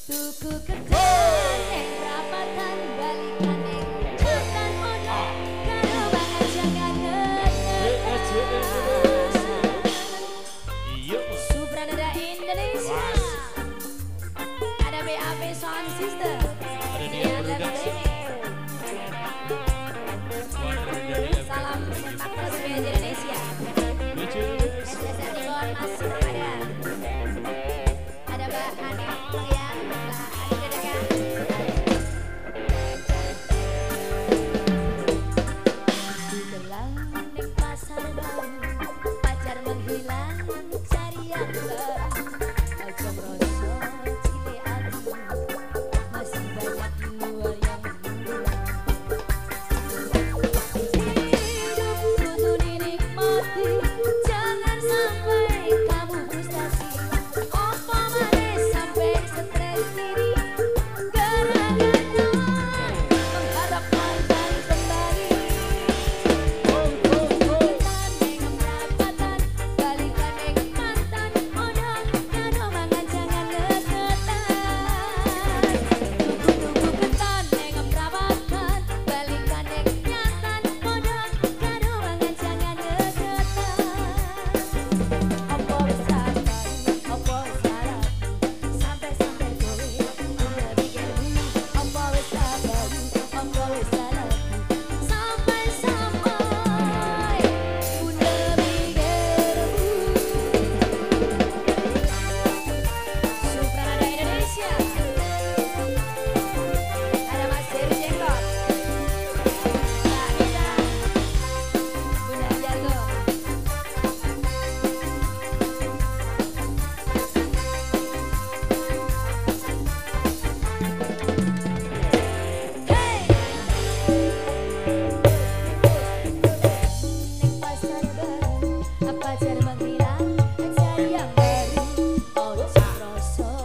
Tuku ketan yang rapatan balikan yang mantan modal karo banget jangan Supranada Indonesia. Ada BAP Sound Sister. Ada dia production. Salam sepak resmi Indonesia. SSR Tibon masih ada. Ada Mbak Ani ya, Mbak Ani Dedekan. Gelang ning pasar baru, pacar menghilang cari yang baru. Aja merasa cilik hati, masih banyak di luar yang menunggu. Hidup butuh dinikmati, jangan sampai kamu frustasi. Apa manis sampai stres diri, gara-gara menghadap mantan kembali. Balikan yang mantan modal kado mangan jangan deketan. Tuku ketan yang merawakan balikan yang nyatan modal kado mangan jangan deketan. Apa besar apa salah sampai-sampai kowe udah bikin dulu. Apa besar apa salah sampai-sampai udah bikin Supranada Indonesia. Ada Mas Heru Jenggot, Mbak Nida, Bunda Jargo. Hey! Ning pasar baru, pacar menghilang cari yang baru. Ojo kroso